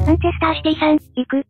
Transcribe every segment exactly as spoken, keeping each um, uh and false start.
マンチェスターシティさん、行く。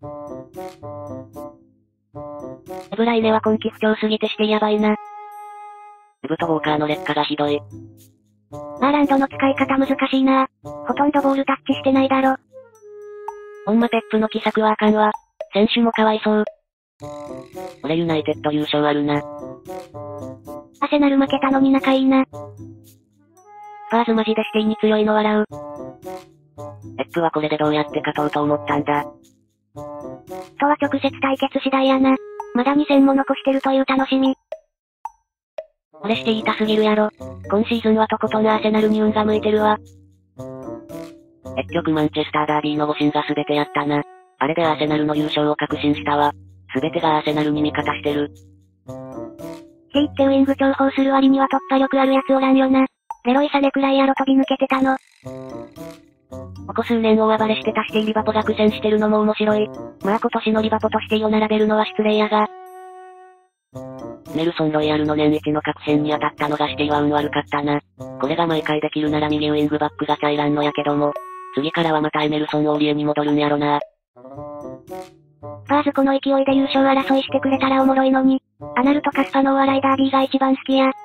エブライネは今季不調すぎてしてやばいな。エブとウォーカーの劣化がひどい。 ハーランドの使い方難しいな。ほとんどボールタッチしてないだろ。 ほんまペップの奇策はあかんわ。選手もかわいそう。俺ユナイテッド優勝あるな。 アセナル負けたのに仲いいな。 スパーズマジでシティに強いの笑う。ペップはこれでどうやって勝とうと思ったんだ。 とは直接対決次第やな。まだに戦も残してるという楽しみ。 俺して言いたすぎるやろ。今シーズンはとことんアーセナルに運が向いてるわ。結局マンチェスターダービーの誤審が全てやったな。あれでアーセナルの優勝を確信したわ。全てがアーセナルに味方してる。 って言ってウイング重宝する割には突破力あるやつおらんよな。レロイサネくらいやろ飛び抜けてたの。 ここ数年大暴れしてたシティリバポが苦戦してるのも面白い。まあ今年のリバポとシティを並べるのは失礼やが。ネルソン・ロイヤルの年一の確変に当たったのがシティは運悪かったな。これが毎回できるなら右ウイングバックがチャイランのやけども。次からはまたエメルソン・オーリエに戻るんやろな。 バーズこの勢いで優勝争いしてくれたらおもろいのに。アナルとカスパのお笑いダービーが一番好きや。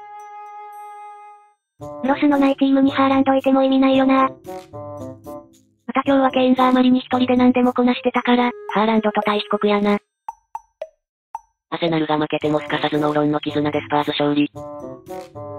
ロスのないチームにハーランドいても意味ないよな。 また今日はケインがあまりに一人で何でもこなしてたから、ハーランドと対比国やな。アセナルが負けてもすかさずノーロンの絆でスパーズ勝利。